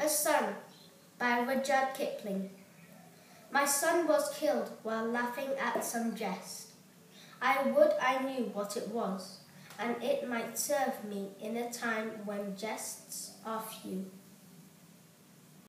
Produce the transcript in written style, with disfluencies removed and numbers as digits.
A Son by Rudyard Kipling. My son was killed while laughing at some jest. I would I knew what it was, and it might serve me in a time when jests are few.